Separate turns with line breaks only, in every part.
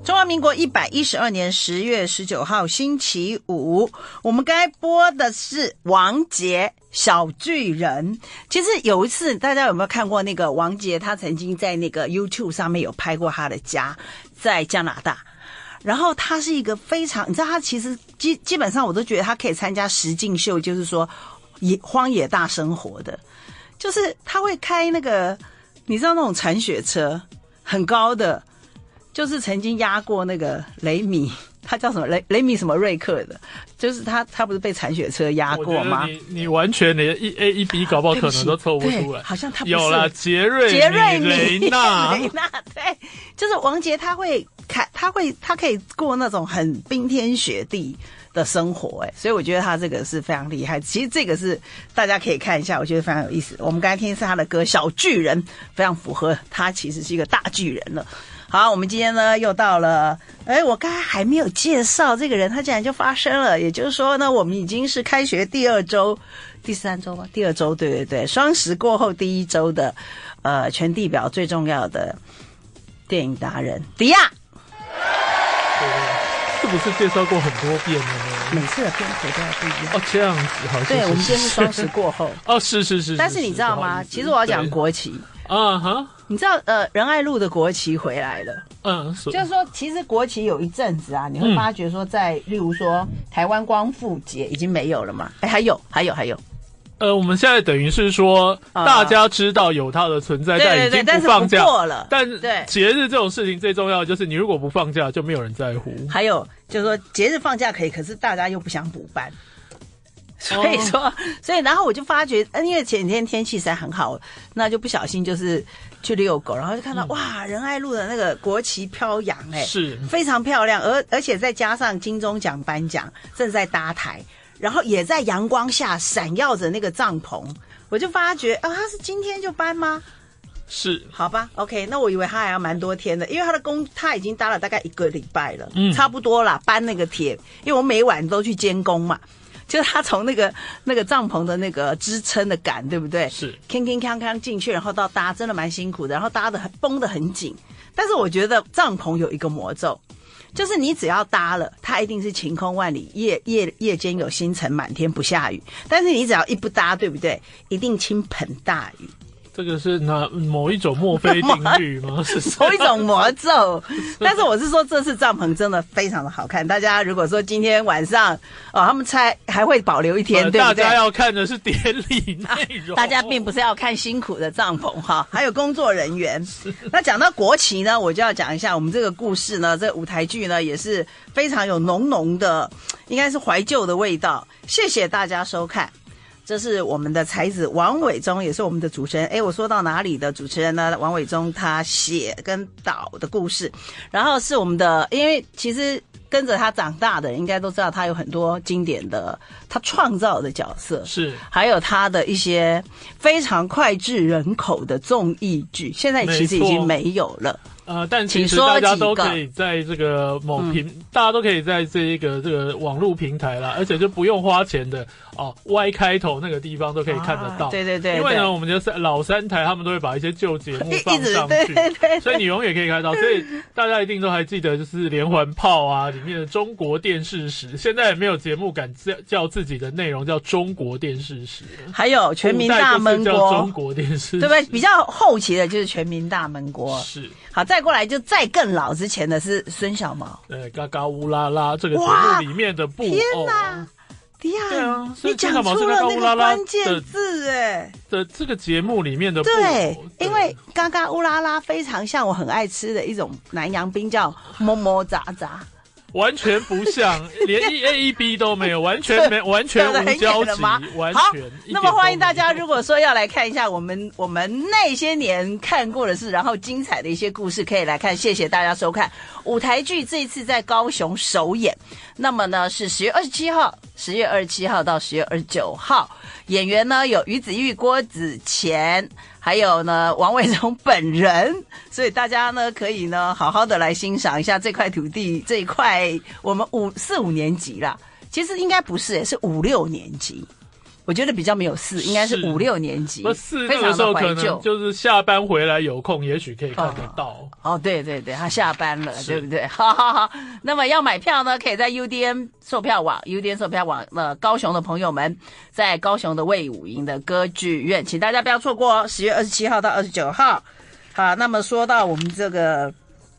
中华民国112年10月19号星期五，我们刚才播的是王杰小巨人。其实有一次大家有没有看过那个王杰，他曾经在那个 YouTube 上面有拍过他的家在加拿大，然后他是一个非常，你知道他其实基本上我都觉得他可以参加实境秀，就是说荒野大生活的，就是他会开那个你知道那种铲雪车很高的，就是曾经压过那个雷米，他叫什么雷米什么瑞克的，就是他不是被铲雪车压过吗？
你完全连一 A 一 B 搞不好可能都凑不出来。
好像他不是
有啦，杰瑞米雷纳，
对，就是王杰他可以过那种很冰天雪地的生活，所以我觉得他这个是非常厉害。其实这个是大家可以看一下，我觉得非常有意思。我们刚才听的是他的歌《小巨人》，非常符合他其实是一个大巨人了。好，我们今天呢又到了，我刚才还没有介绍这个人，他竟然就发生了。也就是说呢，我们已经是开学第2周、第3周吧，第2周，对，双十过后第1周的全地表最重要的电影达人迪亚。
是不是介绍过很多遍了呢？
每次的篇幅都要不一样。
哦，这样子，好像
对，我们今天是双十过后。
哦，是。
但是你知道吗？其实我要讲国旗。
啊哈。
你知道仁爱路的国旗回来了。就是说其实国旗有一阵子啊，你会发觉说在例如说台湾光复节已经没有了嘛。还有。
我们现在等于是说，大家知道有它的存在，但已经不放假了。但节日这种事情最重要的就是，你如果不放假，就没有人在乎。
还有就是说，节日放假可以，可是大家又不想补班，所以然后我就发觉，因为前几天天气实在很好，那就不小心就是去遛狗，然后就看到哇，仁爱路的那个国旗飘扬，
是非
常漂亮，而且再加上金钟奖颁奖正在搭台。然后也在阳光下闪耀着那个帐篷，我就发觉他是今天就搬吗？
是，
好吧 ，OK， 那我以为他还要蛮多天的，因为他已经搭了大概1个礼拜了，差不多啦，搬那个铁，因为我每晚都去监工嘛，就是他从那个帐篷的那个支撑的杆，对不对？
是，
锵进去，然后到搭，真的蛮辛苦的，然后搭的绷得很紧，但是我觉得帐篷有一个魔咒。就是你只要搭了，它一定是晴空万里，夜间有星辰满天不下雨。但是你只要一不搭，对不对？一定倾盆大雨。
这个是某一种墨菲定律吗？是
某一种魔咒。但是我是说，这次帐篷真的非常的好看。大家如果说今天晚上他们猜还会保留1天，对不对？
大家要看的是典礼内容，
大家并不是要看辛苦的帐篷哈，还有工作人员。那讲到国旗呢，我就要讲一下我们这个故事呢，这个舞台剧呢也是非常有浓的，应该是怀旧的味道。谢谢大家收看。这是我们的才子王伟忠，也是我们的主持人。我说到哪里的主持人呢？王伟忠他写跟导的故事，然后是我们的，因为其实跟着他长大的人应该都知道，他有很多经典的他创造的角色，
是
还有他的一些非常脍炙人口的综艺剧，现在其实已经没有了。
但其实大家都可以在这个大家都可以在这个网络平台啦，而且就不用花钱的Y 开头那个地方都可以看得到。
对，因
为呢，我们就是老3台他们都会把一些旧节目放上去，所以你永远可以看到。所以大家一定都还记得，就是连环炮啊里面的中国电视史，现在也没有节目敢叫自己的内容叫中国电视史，
还有全民大闷锅，
中国电视史，
对不对？比较后期的就是全民大闷锅，
是。
好，再过来就再更老之前的是孙小毛，
嘎嘎乌拉拉这个节目里面的布偶。天哪，
迪亚，
对啊，
你讲出了那个关键字
的这个节目里面的布偶。
对，因为嘎嘎乌拉拉非常像我很爱吃的一种南洋冰，叫么么喳喳。
完全不像，连1A1B 都没有，完全无交集，完全。
那么欢迎大家，如果说要来看一下我们那些年看过的事，然后精彩的一些故事，可以来看。谢谢大家收看舞台剧，这一次在高雄首演。那么呢是10月27号到10月29号，演员呢有于子玉、郭子乾。还有呢，王伟忠本人，所以大家呢可以呢好好的来欣赏一下这块土地，这一块我们4、5年级啦，其实应该不是，是5、6年级， 我觉得比较没有4，应该是5、6年级。
4那个时候可能就是下班回来有空，也许可以看得到。
对对对，他下班了，对不对？好。那么要买票呢，可以在 UDN 售票网高雄的朋友们，在高雄的卫武营的歌剧院，请大家不要错过10月27号到29号。好，那么说到我们这个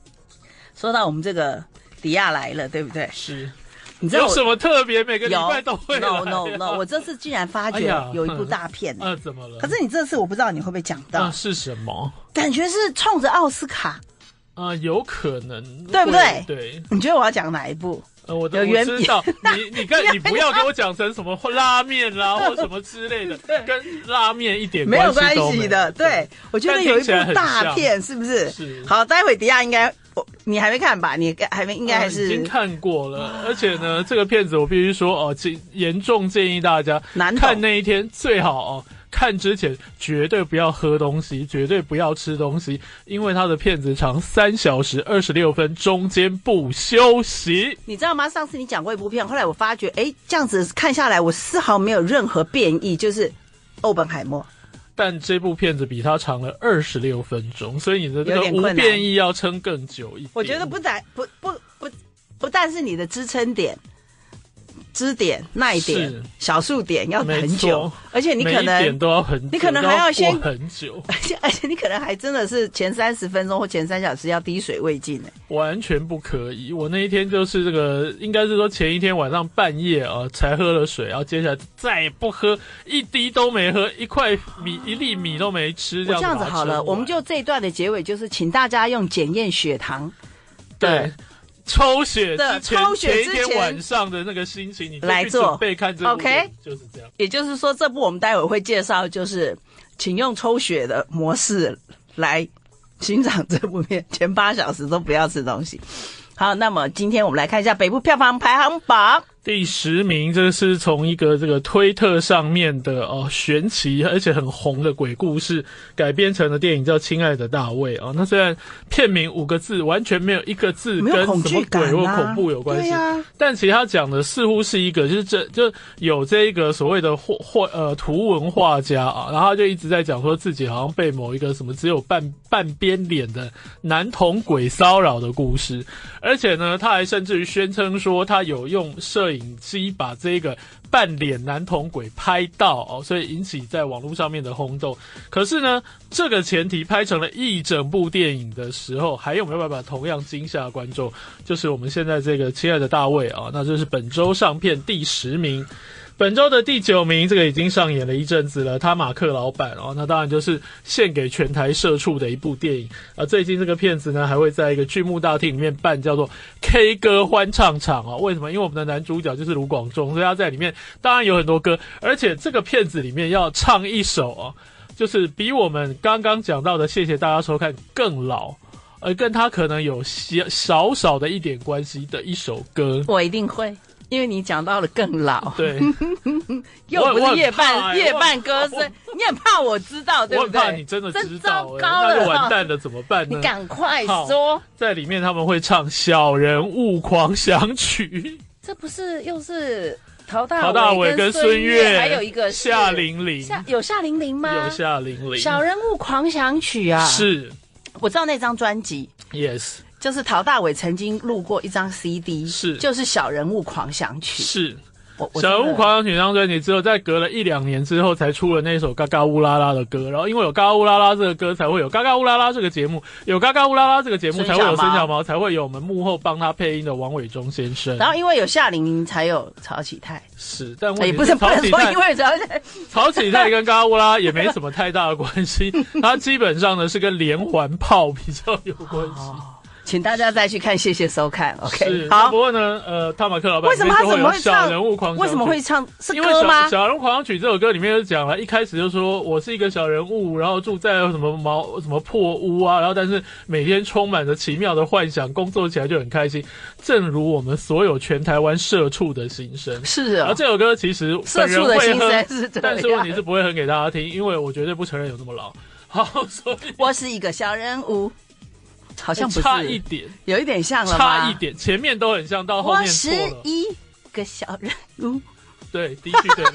迪亚来了，对不对？
是。
你知道
有什么特别？每个礼拜都会来。
No， 我这次竟然发觉有一部大片。
怎么了？
可是你这次我不知道你会不会讲到。
是什么？
感觉是冲着奥斯卡。
有可能，
对不对？
对。
你觉得我要讲哪一部？
我知道。你不要给我讲成什么拉面啦，或什么之类的，跟拉面一点
没有关
系
系的。对，我觉得有一部大片，是不是？
是。
好，待会迪亚应该。你还没看吧？你还没，应该还是
已经看过了。而且呢，这个片子我必须说严重建议大家看那一天最好看之前绝对不要喝东西，绝对不要吃东西，因为它的片子长3小时26分，中间不休息。
你知道吗？上次你讲过一部片，后来我发觉，这样子看下来，我丝毫没有任何变异，就是欧本海默。
但这部片子比它长了26分钟，所以你的这个无变异要撑更久一点。
我觉得不但是你的支撑点、支点、耐点、小数点要很久，而且你可能
每一点都要很久，
你可能还要先
很久，
而且你可能还真的是前30分钟或前3小时要滴水未进
完全不可以。我那一天就是这个，应该是说前一天晚上半夜才喝了水，然后接下来再也不喝，一滴都没喝，一粒米都没吃，这
样子好了，我们就这一段的结尾就是请大家用检验血糖，
对。抽血之前一天晚上的那个心情，你就去准备看这部片，就是这样。
也就是说，这部我们待会会介绍，就是请用抽血的模式来欣赏这部片，前8小时都不要吃东西。好，那么今天我们来看一下北部票房排行榜。
第10名，这是从一个这个推特上面的玄奇而且很红的鬼故事改编成的电影，叫《亲爱的大卫》那虽然片名5个字，完全没有一个字跟什么鬼或恐怖有关系，但其实他讲的似乎是一个就有这个所谓的图文画家然后他就一直在讲说自己好像被某一个什么只有半边脸的男童鬼骚扰的故事，而且呢，他还甚至于宣称说他有用摄影机把这个半脸男童鬼拍到所以引起在网络上面的轰动。可是呢，这个前提拍成了一整部电影的时候，还有没有办法同样惊吓观众？就是我们现在这个亲爱的大卫那这是本周上片第10名。本周的第9名，这个已经上演了一阵子了，他马克老板那当然就是献给全台社畜的一部电影最近这个片子呢还会在一个剧目大厅里面办叫做 K 歌欢唱场为什么？因为我们的男主角就是卢广仲，所以他在里面当然有很多歌，而且这个片子里面要唱一首就是比我们刚刚讲到的谢谢大家收看更老跟他可能有少少的一点关系的一首歌。
我一定会，因为你讲到了更老，
对，
又不是夜半歌声，你很怕我知道，对不对？
我很怕你真的知道，
那
就完蛋了，怎么办呢？
你赶快说。
在里面他们会唱《小人物狂想曲》，
这不是又是陶大伟跟孙悦，还有一个
夏玲玲，
有夏玲玲吗？
有夏玲玲，《
小人物狂想曲》
是
我知道那张专辑
，yes。
就是陶大伟曾经录过一张 CD，
是
就是《小人物狂想曲》，
是小人物狂想曲那张专辑之后，在隔了1-2年之后才出了那首嘎嘎乌拉拉的歌，然后因为有嘎嘎乌拉拉这个歌，才会有嘎嘎乌拉拉这个节目，有嘎嘎乌拉拉这个节目才会有孙小毛，才会有我们幕后帮他配音的王伟忠先生，
然后因为有夏玲玲才有曹启泰，
是，但问题
也不是
曹启泰，
因为
曹启泰跟嘎嘎乌拉也没什么太大的关系，他基本上呢是跟连环炮比较有关系。
请大家再去看，谢谢收看。OK，
好。不过呢，汤马克老板
为什么他怎么会唱
小人物狂想曲？
为什么会唱？是歌吗？
小人物狂想曲这首歌里面就讲了，一开始就说我是一个小人物，然后住在什么破屋然后但是每天充满着奇妙的幻想，工作起来就很开心，正如我们所有全台湾社畜的心声。
是啊，
这首歌其实
社畜的心声是这样，
但是问题是不会哼给大家听，因为我绝对不承认有这么老。好，所以
我是一个小人物。好像不是，
差一点，
有一点像了吗？
差一点，前面都很像，到后面错了。
我是一个小人物，
对，的确对。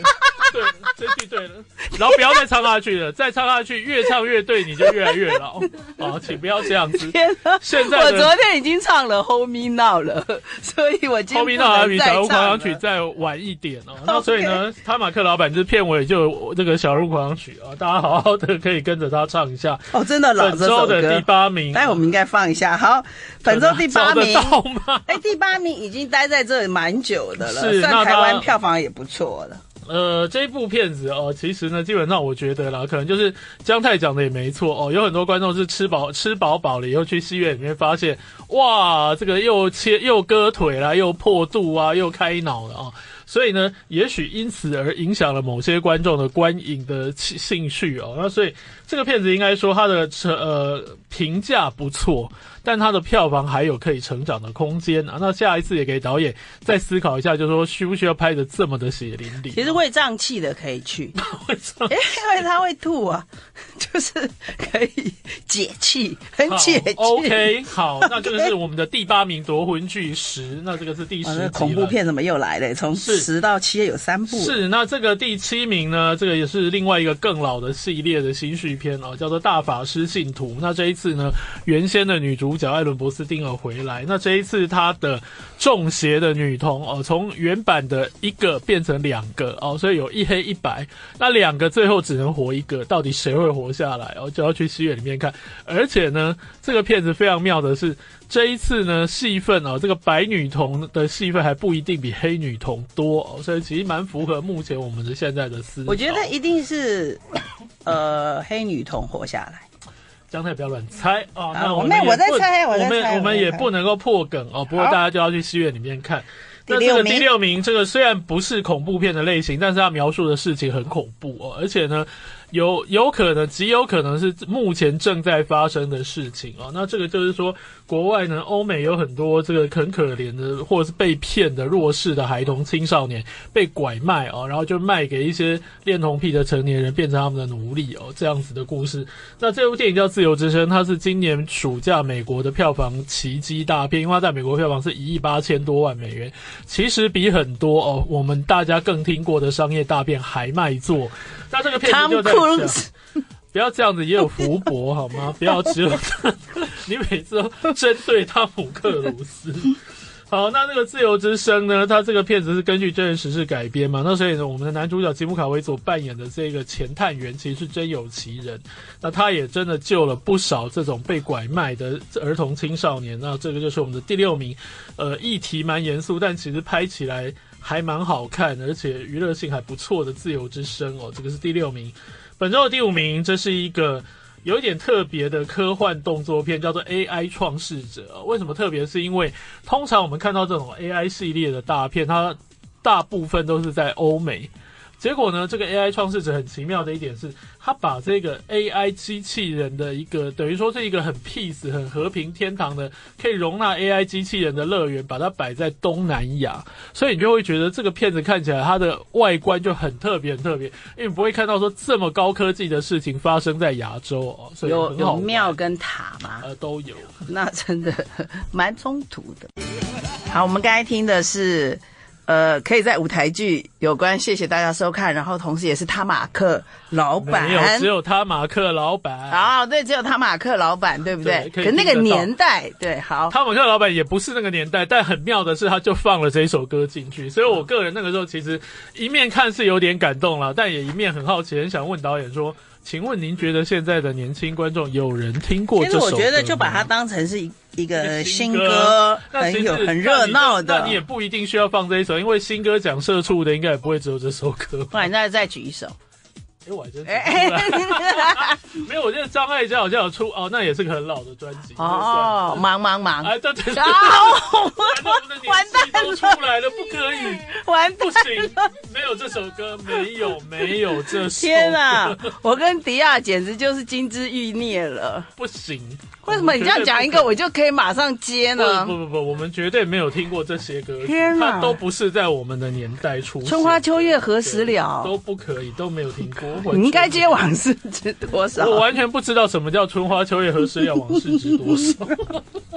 对了，这句对了，然后不要再唱下去了，再唱下去越唱越对，你就越来越老啊！请不要这样子。
天哪！
现在
我昨天已经唱了《Hold Me Now》了，所以我今天
Hold Me Now 还比小鹿狂想曲再晚一点哦。那所以呢，他马克老板就是片尾就有这个小鹿狂想曲啊，大家好好的可以跟着他唱一下。
哦，真的老，
本周的第8名，
待会我们应该放一下。好，本周第8名，第8名已经待在这里蛮久的了，
是
算台湾票房也不错了。
这一部片子哦，其实呢，基本上我觉得啦，可能就是姜太讲的也没错哦，有很多观众是吃饱了以后去戏院里面发现，哇，这个又割腿啦，又破肚啊，又开脑了啊。所以呢，也许因此而影响了某些观众的观影的兴趣哦。那所以这个片子应该说它的评价不错，但它的票房还有可以成长的空间啊。那下一次也给导演再思考一下，就是说需不需要拍得这么的血淋淋？
其实会胀气的可以去，
会胀，
因为他会吐啊，就是可以解气，很解气。
OK， 好，那这个是我们的第8名夺魂剧10，那这个是第10集。
恐怖片怎么又来了？从10到7有3部。
是，那这个第7名呢，这个也是另外一个更老的系列的新续片哦，叫做《大法师信徒》。那这一次呢，原先的女主角艾伦·博斯汀尔回来，那这一次她的中邪的女童哦，从原版的1个变成2个哦，所以有一黑一白。那2个最后只能活1个，到底谁会活下来哦？就要去戏院里面看。而且呢，这个片子非常妙的是，这一次呢戏份哦，这个白女童的戏份还不一定比黑女童多哦，所以其实蛮符合目前我们的现在的思潮。
我觉得一定是黑女童活下来。
姜太不要乱猜哦。那
我在猜，
我们也不能够破梗哦。不过大家就要去戏院里面看。那这个第6名，这个虽然不是恐怖片的类型，但是它描述的事情很恐怖哦，而且呢，有可能极有可能是目前正在发生的事情哦。那这个就是说，国外呢，欧美有很多这个很可怜的或者是被骗的弱势的孩童青少年被拐卖哦，然后就卖给一些恋童癖的成年人，变成他们的奴隶哦，这样子的故事。那这部电影叫《自由之声》，它是今年暑假美国的票房奇迹大片，因为它在美国票房是1.8亿多万美元，其实比很多哦我们大家更听过的商业大片还卖座。那这个片子就在讲，不要这样子，也有福伯好吗？不要只有你每次都针对汤姆克鲁斯。好，那这个《自由之声》呢，它这个片子是根据真人实事改编嘛，那所以呢，我们的男主角吉姆卡维所扮演的这个前探员其实是真有其人，那他也真的救了不少这种被拐卖的儿童青少年。那这个就是我们的第6名，议题蛮严肃，但其实拍起来还蛮好看，而且娱乐性还不错的《自由之声》哦，这个是第6名。本周的第5名，这是一个有一点特别的科幻动作片，叫做 AI 创世者。为什么特别？是因为通常我们看到这种 AI 系列的大片，它大部分都是在欧美。结果呢，这个 AI 创世者很奇妙的一点是，他把这个 AI 机器人的一个等于说是一个很 peace 很和平天堂的可以容纳 AI 机器人的乐园，把它摆在东南亚，所以你就会觉得这个片子看起来它的外观就很特别很特别，因为你不会看到说这么高科技的事情发生在亚洲哦，所以
有庙跟塔吗？
都有，
那真的蛮冲突的。好，我们刚才听的是可以在舞台剧有关，谢谢大家收看，然后同时也是他马克老板，
没有，只有他马克老板。
哦，对，只有他马克老板，对不对？可那个年代，对，好，
他马克老板也不是那个年代，但很妙的是，他就放了这一首歌进去，所以我个人那个时候其实一面看是有点感动了，但也一面很好奇，很想问导演说，请问您觉得现在的年轻观众有人听过这首歌吗？
其实我觉得就把它当成是一个新歌，很热闹的。
那你也不一定需要放这一首，因为新歌讲社畜的应该也不会只有这首歌。
不然再举一首。
我还真没有，我记得张艾嘉好像有出哦，那也是个很老的专辑
哦。忙
哎，对，
完蛋
了，出来了，不可以，不行，没有这首歌，没有这首歌。
天啊，我跟迪亚简直就是金枝玉孽了，
不行。
为什么你这样讲一个，我就可以马上接呢？
不，我们绝对没有听过这些歌曲，它都不是在我们的年代出现。
春花秋月何时了？
都不可以，都没有听过。
你应该接往事知多少？
我完全不知道什么叫春花秋月何时了，往事知多少。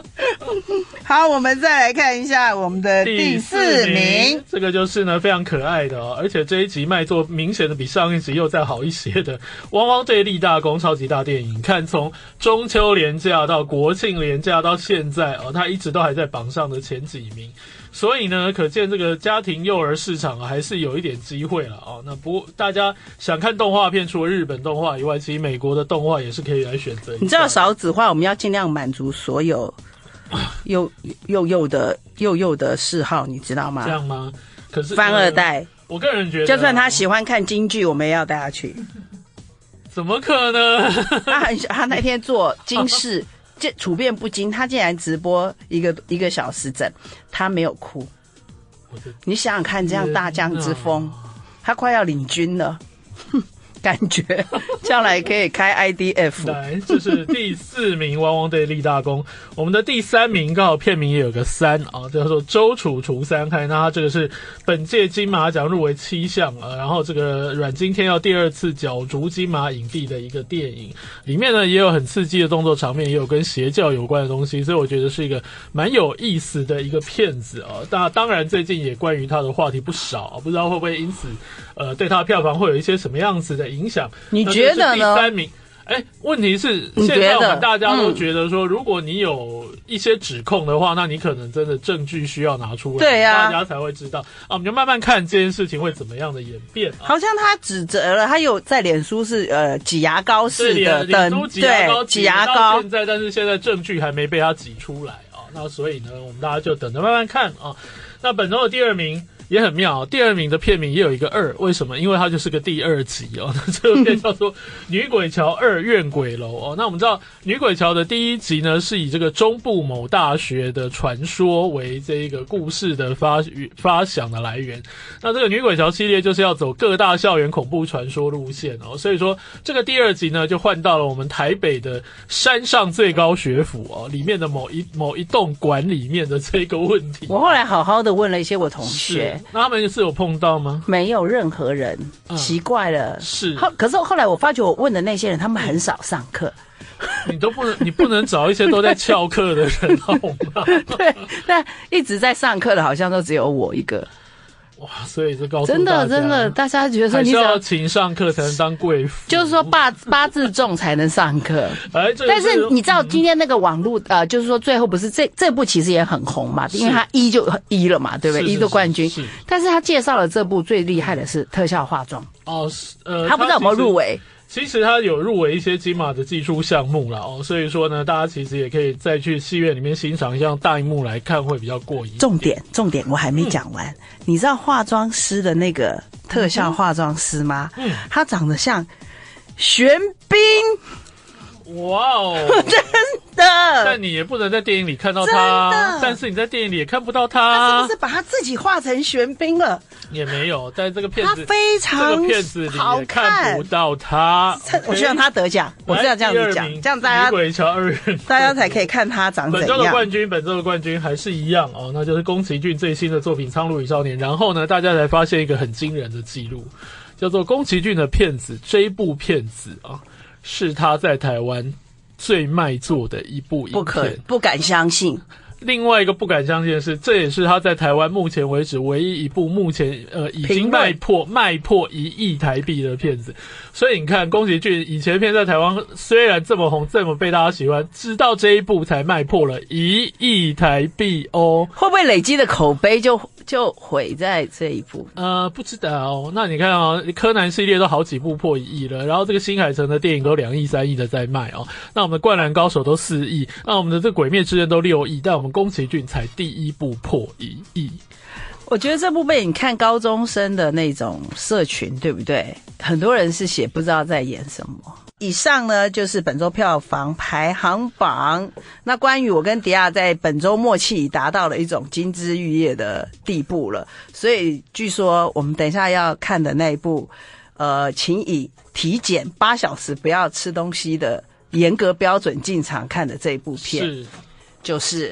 好，我们再来看一下我们的第4名，
这个就是呢非常可爱的而且这一集卖座明显的比上一集又再好一些的汪汪队立大功超级大电影。看从中秋连假到国庆连假到现在它一直都还在榜上的前几名。所以呢，可见这个家庭幼儿市场还是有一点机会了那不过大家想看动画片，除了日本动画以外，其实美国的动画也是可以来选择一下。
你知道少子化，我们要尽量满足所有幼的嗜好，你知道吗？
这样吗？可是
翻二代，
我个人觉得，
就算他喜欢看京剧，我们也要带他去。
怎么可能？
他那天做京视。这处变不惊，他竟然直播一个小时整，他没有哭。你想想看，这样大将之风，他快要领军了，感觉将来可以开 IDF。
来，这是第4名汪汪队立大功。我们的第3名刚好片名也有个3叫做周楚除三害。那他这个是本届金马奖入围7项然后这个阮经天要第2次角逐金马影帝的一个电影，里面呢也有很刺激的动作场面，也有跟邪教有关的东西，所以我觉得是一个蛮有意思的一个片子当然最近也关于他的话题不少不知道会不会因此对他的票房会有一些什么样子的影响。
你觉得呢？
第3名问题是现在我们大家都觉得说如果你有一些指控的话那你可能真的证据需要拿出来，对大家才会知道我们就慢慢看这件事情会怎么样的演变
好像他指责了，他有在脸书是挤牙膏式的
脸书挤牙膏
挤牙膏
现在，但是现在证据还没被他挤出来那所以呢我们大家就等着慢慢看那本周的第2名也很妙第2名的片名也有一个2，为什么？因为它就是个第2集这个片叫做《女鬼桥2怨鬼楼》那我们知道《女鬼桥》的第1集呢是以这个中部某大学的传说为这个故事的发想的来源。那这个女鬼桥系列就是要走各大校园恐怖传说路线所以说这个第2集呢就换到了我们台北的山上最高学府里面的某一栋馆里面的这个问题。
我后来好好的问了一些我同学。
那他们是有碰到吗？
没有任何人，奇怪了。
是，
可是后来我发觉我问的那些人，他们很少上课。
你不能找一些都在翘课的人好吗？
对，但一直在上课的，好像都只有我一个。
哇，所以这告诉大家
真的，大家觉得说
你要勤上课才能当贵妇，
就是说八字重才能上课。但是你知道今天那个网络就是说最后不是这部其实也很红嘛，因为他就1了嘛，对不对？1的冠军。但是他介绍了这部最厉害的是特效化妆他不知道有没有入围。
其实他有入围一些金马的技术项目啦所以说呢大家其实也可以再去戏院里面欣赏一下大荧幕来看会比较过瘾。重点我还没讲完你知道化妆师的那个特效化妆师吗他长得像玄彬哇真的，但你也不能在电影里看到他，但是你在电影里也看不到他。他是不是把他自己画成玄彬了？也没有，在这个片子，他非常这个片子里也看不到他。我希望他得奖，我是要这样子讲，这样大家女鬼桥2人，大家才可以看他长怎样。本周的冠军还是一样那就是宫崎骏最新的作品《苍鹭与少年》。然后呢，大家才发现一个很惊人的记录，叫做宫崎骏的片子，这一部片子是他在台湾最卖座的一部影片，不敢相信。另外一个不敢相信的是，这也是他在台湾目前为止唯一一部目前已经卖破1亿台币的片子。所以你看，宫崎骏以前片在台湾虽然这么红，这么被大家喜欢，直到这一部才卖破了1亿台币会不会累积的口碑就毁在这一部？不知道那你看柯南系列都好几部破1亿了，然后这个新海诚的电影都2亿3亿的在卖那我们的灌篮高手都4亿，那我们的这鬼灭之刃都6亿，但我们宫崎骏才第一部破1亿。我觉得这部被你看高中生的那种社群，对不对？很多人是写不知道在演什么。以上呢就是本周票房排行榜。那关于我跟迪亚在本周默契已达到了一种金枝玉叶的地步了，所以据说我们等一下要看的那一部请以体检8小时不要吃东西的严格标准进场看的这一部片，就是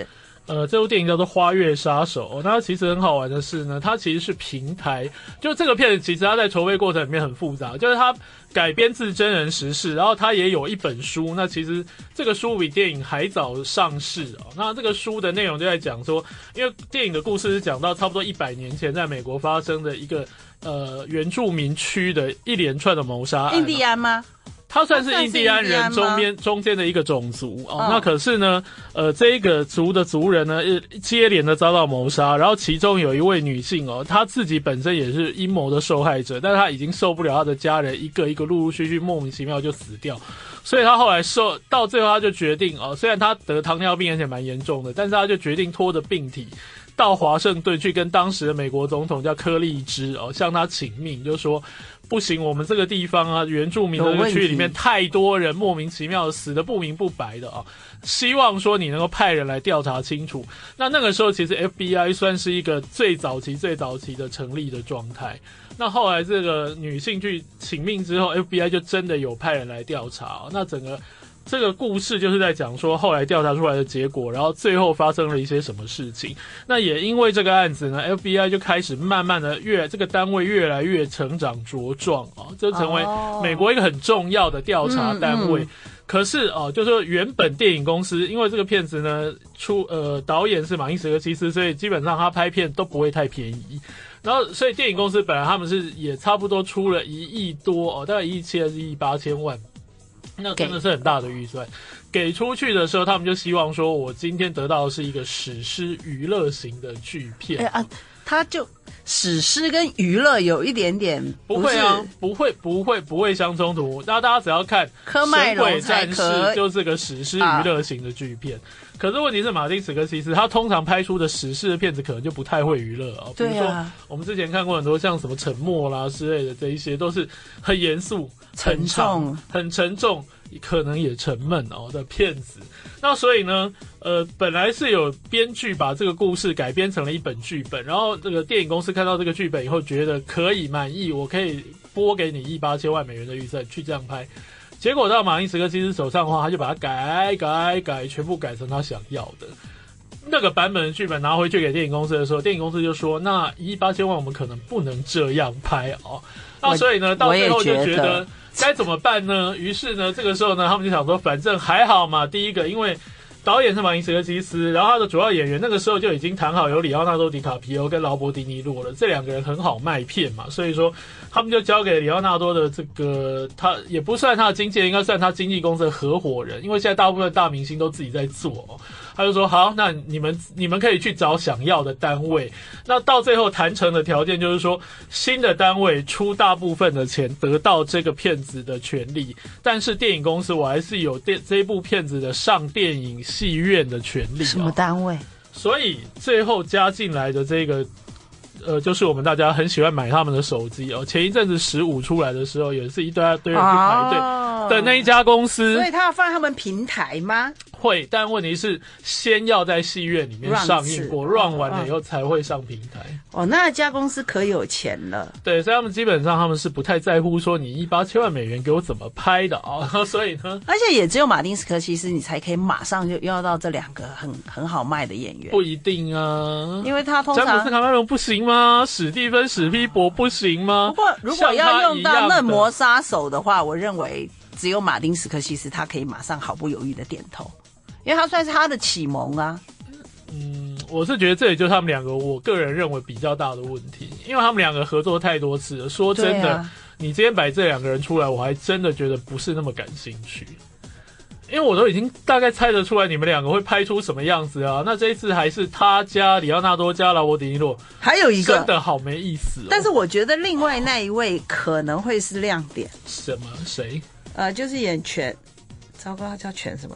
这部电影叫做《花月杀手》。那其实很好玩的是呢，它其实是平台，就这个片子其实它在筹备过程里面很复杂，就是它改编自真人实事，然后它也有一本书。那其实这个书比电影还早上市哦。那这个书的内容就在讲说，因为电影的故事是讲到差不多100年前在美国发生的一个原住民区的一连串的谋杀案。
印第安吗？
他算是印第安人中间的一个种族哦。那可是呢，这一个族的族人呢，接连的遭到谋杀，然后其中有一位女性哦，她自己本身也是阴谋的受害者，但是她已经受不了她的家人一个一个陆陆续续莫名其妙就死掉，所以她后来到最后她就决定哦，虽然她得糖尿病而且蛮严重的，但是她就决定拖着病体到华盛顿去跟当时的美国总统叫柯立芝哦，向他请命，就说不行，我们这个地方啊，原住民的这个区域里面太多人莫名其妙的死得不明不白的啊，希望说你能够派人来调查清楚。那个时候其实 FBI 算是一个最早期的成立的状态。那后来这个女性去请命之后 ，FBI 就真的有派人来调查。那整个这个故事就是在讲说后来调查出来的结果，然后最后发生了一些什么事情。那也因为这个案子呢 ，FBI 就开始慢慢的这个单位越来越成长茁壮啊，就成为美国一个很重要的调查单位。可是就是说原本电影公司因为这个片子呢导演是马丁史科西斯，所以基本上他拍片都不会太便宜。然后所以电影公司本来他们是也差不多出了1亿多大概1亿7还是1亿8千万。那真的是很大的预算，给出去的时候，他们就希望说，我今天得到的是一个史诗娱乐型的巨片。
他就史诗跟娱乐有一点点
不会啊，不会相冲突。那大家只要看
科迈龙
神鬼战士就是个史诗娱乐型的巨片。可是问题是马丁史科西斯他通常拍出的史诗的片子可能就不太会娱乐啊。比如说我们之前看过很多像什么沉默啦之类的，这一些都是很严肃、很长、很沉重，可能也沉闷的片子。那所以呢，本来是有编剧把这个故事改编成了一本剧本，然后这个电影公司看到这个剧本以后，觉得可以满意，我可以拨给你1亿8千万美元的预算去这样拍。结果到马丁史科西斯手上的话，他就把它改，全部改成他想要的那个版本的剧本拿回去给电影公司的时候，电影公司就说：“那1亿8千万我们可能不能这样拍哦。”那所以呢，到最后就觉得该怎么办呢？于是呢，这个时候呢，他们就想说，反正还好嘛。第一个，因为导演是马丁史科西斯，然后他的主要演员那个时候就已经谈好有里奥纳多·迪卡皮欧跟劳勃·迪尼洛了，这两个人很好卖片嘛，所以说他们就交给里奥纳多的这个，他也不算他的经纪人，应该算他经纪公司的合伙人，因为现在大部分大明星都自己在做。他就说好，那你们可以去找想要的单位。那到最后谈成的条件就是说，新的单位出大部分的钱，得到这个片子的权利，但是电影公司我还是有这部片子的上电影戏院的权利。
什么单位？
所以最后加进来的这个就是我们大家很喜欢买他们的手机前一阵子15出来的时候，也是一堆人去排队的那一家公司。
所以他要放他们平台吗？
会，但问题是先要在戏院里面上映过 run 完了以后才会上平台。
那家公司可有钱了。
对，所以他们基本上他们是不太在乎说你1亿8千万美元给我怎么拍的所以呢，
而且也只有马丁斯科西斯你才可以马上就要到这两个很好卖的演员。
不一定啊，
因为他通常
詹姆斯卡梅隆不行吗？史蒂芬史匹柏不行吗？
不过如果要用到嫩模杀手的话，我认为只有马丁斯科西斯他可以马上毫不犹豫的点头，因为他算是他的启蒙啊。
我是觉得这也就是他们两个我个人认为比较大的问题，因为他们两个合作太多次了。说真的，你今天摆这两个人出来，我还真的觉得不是那么感兴趣，因为我都已经大概猜得出来你们两个会拍出什么样子啊。那这一次还是他加里奥纳多加劳勃·迪尼洛，
还有一个
真的好没意思
但是我觉得另外那一位可能会是亮点。
什么？谁？
就是演糟糕，他叫犬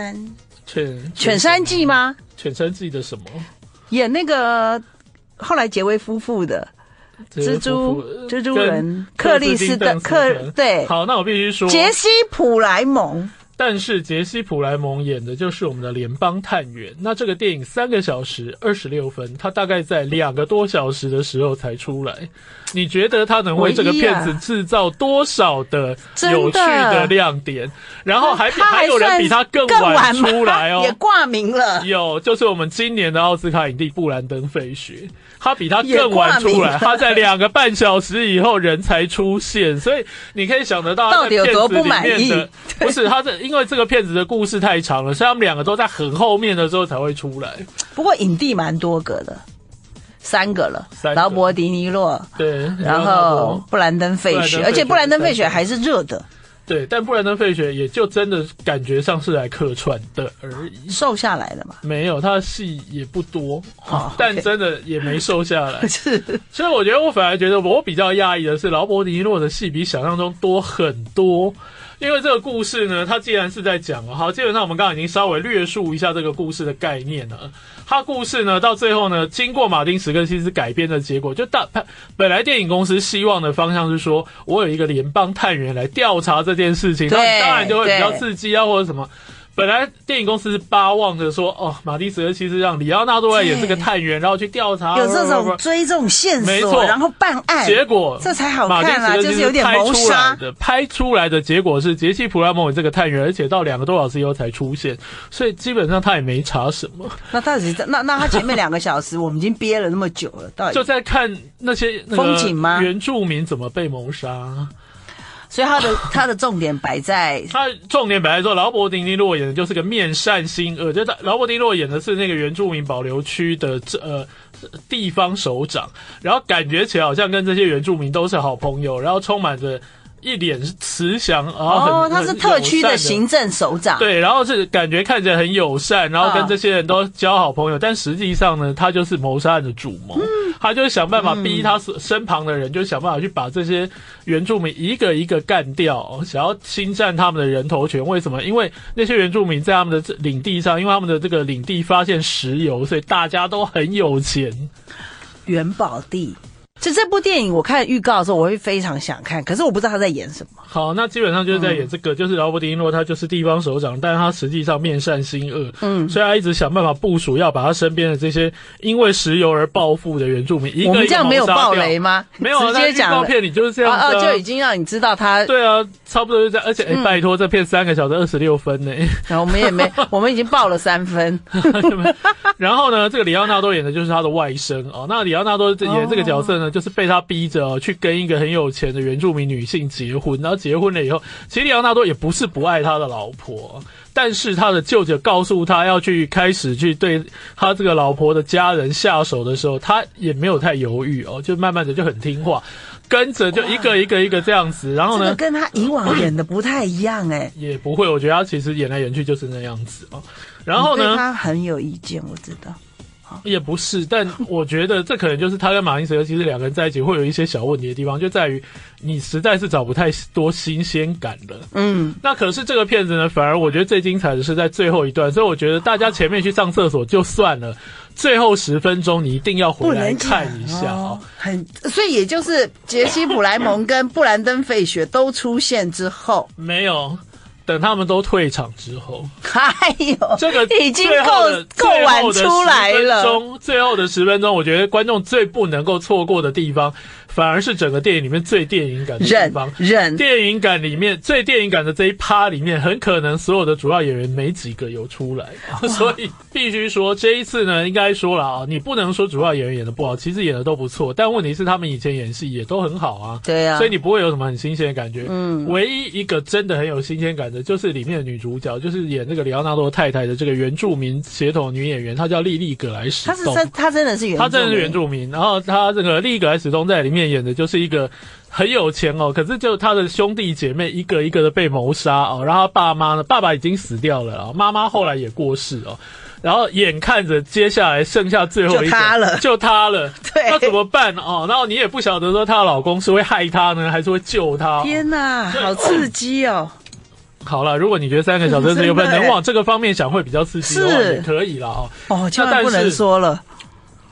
山
记吗？
犬山记的什么？
演那个后来结为夫妇的蜘蛛人克里斯的
对。好，那我必须说，
杰西·普莱蒙。
但是杰西·普莱蒙演的就是我们的联邦探员。那这个电影3个小时26分，他大概在2个多小时的时候才出来。你觉得他能为这个片子制造多少的有趣的亮点？然后还有人比他更晚出来哦，
也挂名了。
有，就是我们今年的奥斯卡影帝布兰登·费雪，他比他更晚出来，他在2个半小时以后人才出现，所以你可以想得到他在片子里面的，到底有多不满意？不是他这，因为这个片子的故事太长了，所以他们2个都在很后面的时候才会出来。
不过影帝蛮多个的，3个了，劳勃·迪尼洛，
对，
然后布兰登·费雪，而且布兰登·费雪还是热的。
对，但布兰登·费雪也就真的感觉上是来客串的而已，
瘦下来的嘛？
没有，他的戏也不多，但真的也没瘦下来。
是，
所以我觉得我反而觉得我比较讶异的是，劳勃·迪尼洛的戏比想象中多很多。因为这个故事呢，它既然是在讲好，基本上我们刚刚已经稍微略述一下这个故事的概念了。它故事呢，到最后呢，经过马丁·史克西斯改编的结果，就本来电影公司希望的方向是说，我有一个联邦探员来调查这件事情，当然就会比较刺激啊，或者什么。本来电影公司是巴望着说，哦，马丁·史克西斯让里奥纳多来演这个探员，然后去调查，
有这种追这种线索，没错，然后办案，
结果
这才好看啊，就是有点谋杀。
拍出来的结果是杰西·普莱蒙这个探员，而且到2个多小时以后才出现，所以基本上他也没查什么。
那他前面2个小时，我们已经憋了那么久了，到底
就在看那些
风景吗？
原住民怎么被谋杀？
所以他的重点摆在
说，劳勃·迪尼洛演的就是个面善心恶，就劳勃·迪尼洛演的是那个原住民保留区的地方首长，然后感觉起来好像跟这些原住民都是好朋友，然后充满着一脸慈祥，然后
他是特区的行政首长，
对，然后是感觉看起来很友善，然后跟这些人都交好朋友，但实际上呢，他就是谋杀案的主谋，他就想办法逼他身旁的人，就想办法去把这些原住民一个一个干掉，想要侵占他们的人头权。为什么？因为那些原住民在他们的领地上，因为他们的这个领地发现石油，所以大家都很有钱，
元宝地。就这部电影我看预告的时候我会非常想看，可是我不知道他在演什么。
好，那基本上就是在演这个，就是劳勃·迪尼洛他就是地方首长，但是他实际上面善心恶，所以他一直想办法部署要把他身边的这些因为石油而暴富的原住民一个一个谋杀掉。我们这样
没有爆雷吗？
没有啊，直接讲预告片里就是这样子
就已经让你知道他。
对啊，差不多就这样。而且拜托，这片3个小时26分呢。
然后我们也没，我们已经爆了3分。
然后呢，这个里奥纳多演的就是他的外甥哦。那里奥纳多演这个角色呢，就是被他逼着去跟一个很有钱的原住民女性结婚，然后结婚了以后，其实里奥纳多也不是不爱他的老婆，但是他的舅舅告诉他要去开始去对他这个老婆的家人下手的时候，他也没有太犹豫哦，就慢慢的就很听话，跟着就一个一个一个这样子。然后呢，
这个跟他以往演的不太一样
也不会，我觉得他其实演来演去就是那样子哦。然后呢，
对他很有意见，我知道。
也不是，但我觉得这可能就是他跟马丁·史克西斯2个人在一起会有一些小问题的地方，就在于你实在是找不太多新鲜感了。那可是这个片子呢，反而我觉得最精彩的是在最后一段，所以我觉得大家前面去上厕所就算了，最后10分钟你一定要回来看一下哦。
所以也就是杰西·普莱蒙跟布兰登·费雪都出现之后，
没有。等他们都退场之后，
哎呦，
这个
已经够晚出来了。
最后的10分钟，我觉得观众最不能够错过的地方，反而是整个电影里面最电影感的地方。电影感里面最电影感的这一趴里面，很可能所有的主要演员没几个有出来，所以必须说这一次呢，应该说了啊，你不能说主要演员演的不好，其实演的都不错，但问题是他们以前演戏也都很好啊。
对啊，
所以你不会有什么很新鲜的感觉。唯一一个真的很有新鲜感的，就是里面的女主角，就是演那个里奥纳多太太的这个原住民血统女演员，她叫莉莉·葛莱史东。
她真的是原住民，
她真的是原住民。然后她这个莉莉·葛莱史东在里面演的就是一个很有钱哦，可是就他的兄弟姐妹一个一个的被谋杀哦，然后他爸妈呢，爸爸已经死掉了，妈妈后来也过世哦。然后眼看着接下来剩下最后一个就他了，
对，
那怎么办哦？然后你也不晓得说她的老公是会害她呢，还是会救她？
天哪，好刺激哦！
好了，如果你觉得3个小时有能往这个方面想会比较刺激的话，也可以啦哦。
千万不能说了。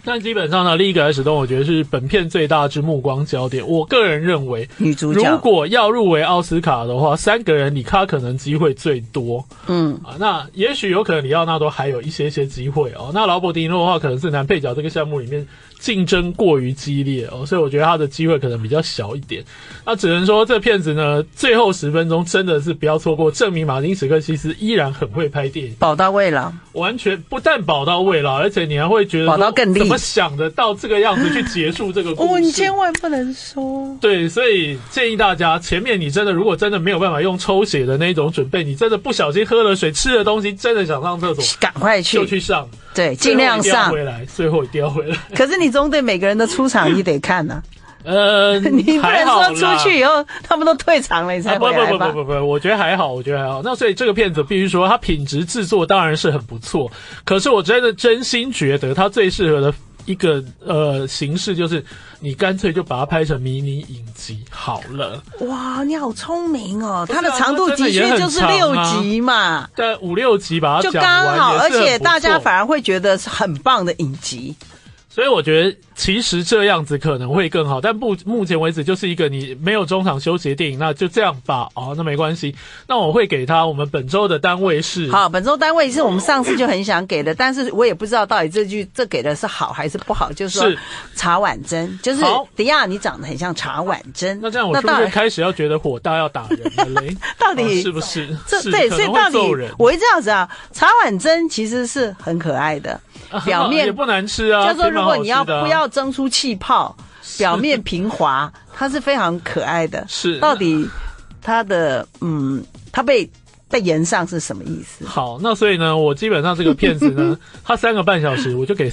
但基本上呢，另一个来始终我觉得是本片最大之目光焦点。我个人认为，
女主角
如果要入围奥斯卡的话，3个人里他可能机会最多。那也许有可能里奥纳多还有一些机会哦。那劳勃迪尼洛的话，可能是男配角这个项目里面竞争过于激烈哦，所以我觉得他的机会可能比较小一点。那只能说这片子呢，最后10分钟真的是不要错过，证明马丁史克西斯依然很会拍电影，
宝刀未老，
完全不但宝刀未老，而且你还会觉得
宝刀更利，
怎么想得到这个样子去结束这个故事？
你千万不能说。
对，所以建议大家，前面你真的如果真的没有办法用抽血的那种准备，你真的不小心喝了水、吃了东西，真的想上厕所，
赶快去，
就去上。
对，尽量上。
最后一定要回来。
可是你总得每个人的出场你得看呐。你不能说出去以后他们都退场了你才回来吧？
不，我觉得还好，那所以这个片子必须说，它品质制作当然是很不错，可是我真心觉得它最适合的一个形式就是你干脆就把它拍成迷你影集好了。
哇，你好聪明哦！它的长度的确就是6集嘛，
对，5、6集把它讲完就
刚好，而且大家反而会觉得是很棒的影集。
所以我觉得其实这样子可能会更好，但目前为止就是一个你没有中场休息的电影，那就这样吧。那没关系。那我会给他我们本周的单位是
好，本周单位是我们上次就很想给的，但是我也不知道到底这给的是好还是不好。就是说茶碗蒸，就是迪亚你长得很像茶碗蒸。
那这样我是不是开始要觉得火大要打人了嘞？
到底
是不是？
对，所以到底我会这样子啊，茶碗蒸其实是很可爱的。表面
也不难吃啊，
就说如果你要不要蒸出气泡，表面平滑，它是非常可爱的。
是，
到底它的它被延上是什么意思？
好，那所以呢，我基本上这个片子呢，它3个半小时，我就给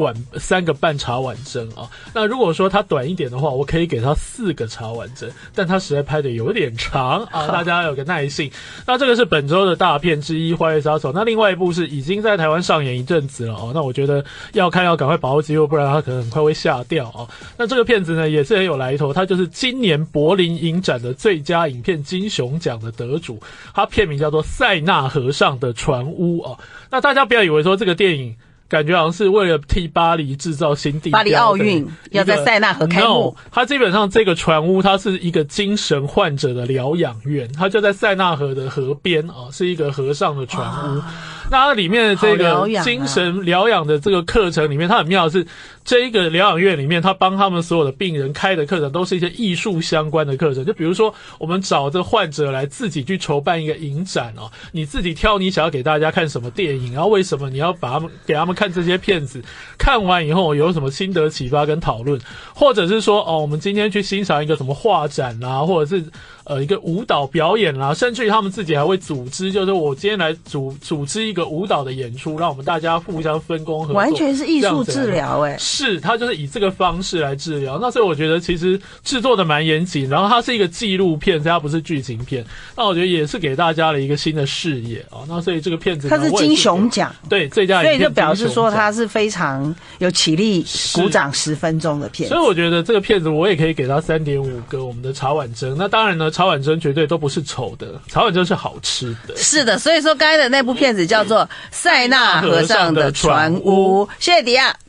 3个半茶碗蒸啊。那如果说它短一点的话，我可以给它4个茶碗蒸，但它实在拍的有点长啊，大家有个耐性。那这个是本周的大片之一《花月杀手》，那另外一部是已经在台湾上演一阵子了哦。那我觉得要看要赶快把握机会，不然它可能很快会下掉啊。那这个片子呢也是很有来头，它就是今年柏林影展的最佳影片金熊奖的得主，它片名叫做塞纳河上的船屋哦。那大家不要以为说这个电影感觉好像是为了替巴黎制造新地标，
巴黎奥运要在塞纳河开幕。
它基本上这个船屋它是一个精神患者的疗养院，它就在塞纳河的河边啊，是一个河上的船屋。那它里面的这个精神疗养的这个课程里面，它很妙的是，这一个疗养院里面，它帮他们所有的病人开的课程都是一些艺术相关的课程。就比如说，我们找这患者来自己去筹办一个影展哦，你自己挑你想要给大家看什么电影，然后为什么你要给他们看这些片子，看完以后有什么心得启发跟讨论，或者是说我们今天去欣赏一个什么画展啦，或者是一个舞蹈表演啦，甚至于他们自己还会组织，就是我今天来组织一个舞蹈的演出，让我们大家互相分工合作，
完全是艺术治疗
是，他就是以这个方式来治疗。那所以我觉得其实制作的蛮严谨，然后它是一个纪录片，所以它不是剧情片。那我觉得也是给大家了一个新的视野那所以这个片子
它是金熊奖，
对，最佳影片，
所以就表示说它是非常有起立鼓掌10分钟的片子。
所以我觉得这个片子我也可以给它3.5个我们的茶碗蒸。那当然呢，茶碗蒸绝对都不是丑的，茶碗蒸是好吃的。
是的，所以说刚才的那部片子叫做《塞纳河上的船屋》。谢谢迪亚。